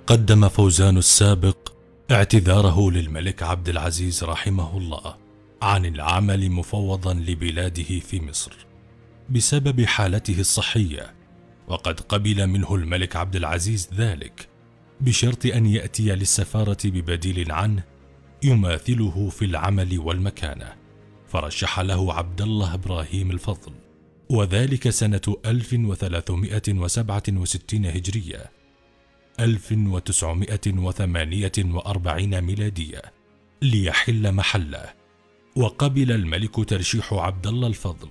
قدم فوزان السابق اعتذاره للملك عبد العزيز رحمه الله عن العمل مفوضا لبلاده في مصر بسبب حالته الصحية، وقد قبل منه الملك عبد العزيز ذلك بشرط أن يأتي للسفارة ببديل عنه يماثله في العمل والمكانة، فرشح له عبد الله إبراهيم الفضل، وذلك سنة 1367 هجرية 1948 ميلادية ليحل محله، وقبل الملك ترشيح عبد الله الفضل.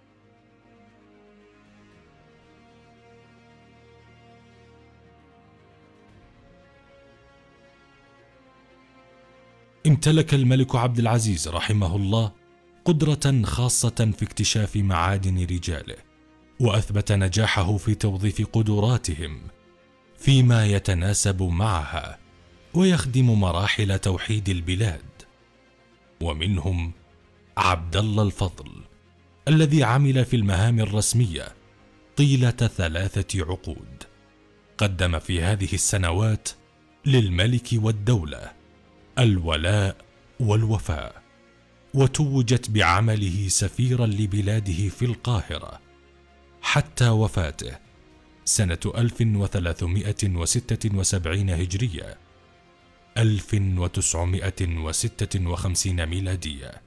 امتلك الملك عبد العزيز رحمه الله قدرة خاصة في اكتشاف معادن رجاله، وأثبت نجاحه في توظيف قدراتهم فيما يتناسب معها ويخدم مراحل توحيد البلاد. ومنهم عبد الله الفضل الذي عمل في المهام الرسمية طيلة 3 عقود، قدم في هذه السنوات للملك والدولة الولاء والوفاء، وتوجت بعمله سفيرا لبلاده في القاهرة حتى وفاته سنة 1376 هجرية 1956 ميلادية.